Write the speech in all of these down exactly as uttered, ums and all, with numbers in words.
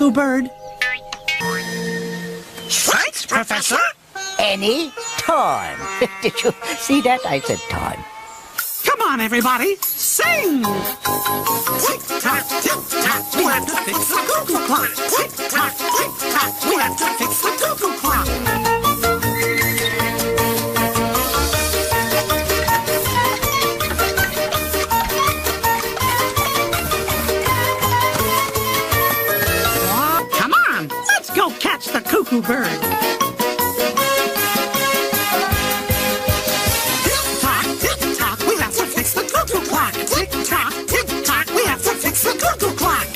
cuckoo bird? Thanks, Professor. Any time. Did you see that? I said time. Come on, everybody, sing! Tick-tock, tick-tock, we have to fix the cuckoo clock. Tick-tock, tick-tock, we have to fix the cuckoo clock. Come on, let's go catch the cuckoo bird. Tick-tock, tick-tock, we have to fix the cuckoo clock.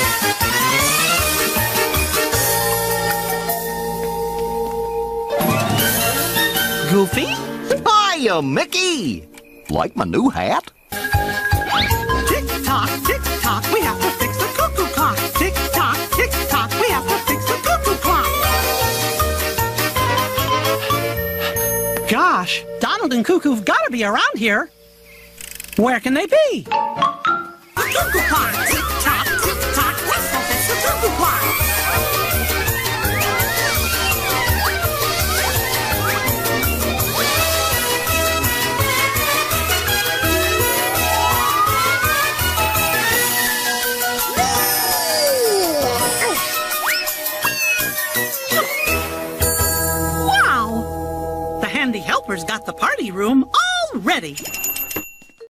Goofy? Hiya, Mickey! Like my new hat? Tick-tock, tick-tock, we have to fix the cuckoo clock. Tick-tock, tick-tock, we have to fix the cuckoo clock. Gosh, Donald and Cuckoo've got to be around here. Where can they be? The cuckoo clock! Tick-tock, tick-tock, let's go fix the cuckoo clock! Wow! The handy helpers got the party room all ready.